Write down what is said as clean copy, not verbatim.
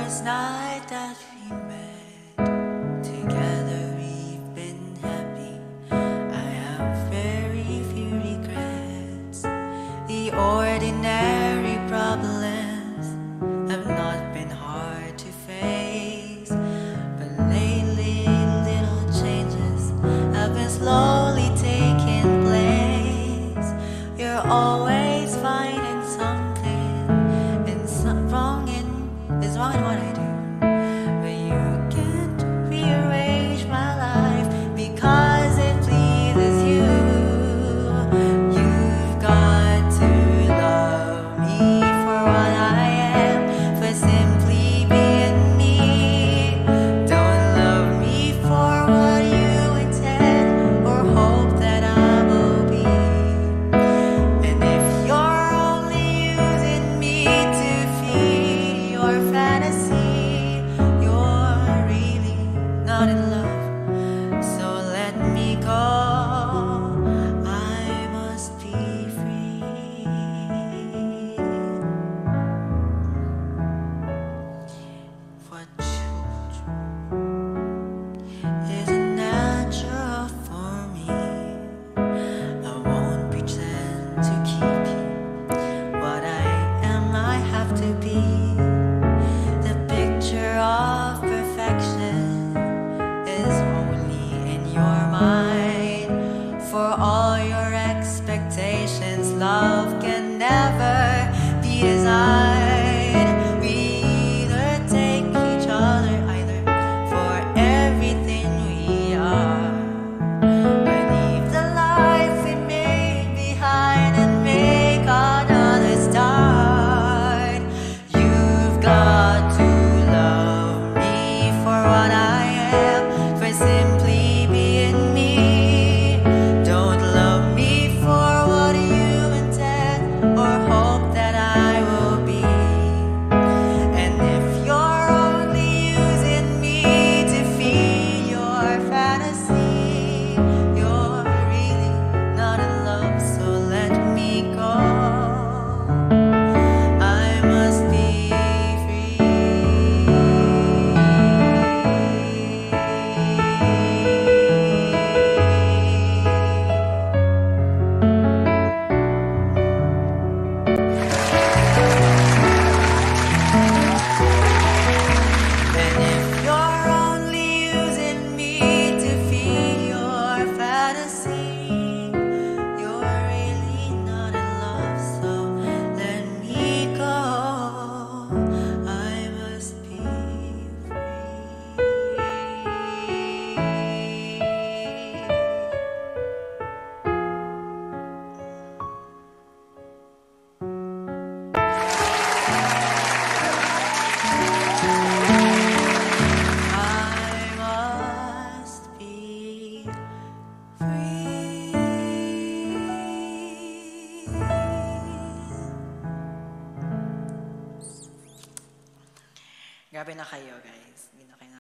first night that we met together, we've been happy. I have very few regrets. The ordinary problems have not been hard to face, but lately little changes have been slowly taking place. You're always finding something is wrong in what I do, but you can't rearrange my life because it pleases you. You've got to love me for what I am, for simply being me. Don't love me for what you intend or hope that I will be. And if you're only using me to feed your fantasy, you're really not in love. So let me go. I must be free. What isn't natural for me, I won't pretend to keep you. What I am, I have to be. The picture of perfection is only in your mind. For all your expectations, love can never be designed. We either take each other either for everything we are, or leave the life we made behind and make another start. You've got to love me for what I am, for simply being me. Don't love me for what you intend or hope that I will be. And if you're only using me to feed your fantasy, you're really not in love. So let me go. I must be free. And if you're only using me to feed your fantasy, you're really not in love. So let me go. I must be free. I must be free. Grabe na kayo, guys.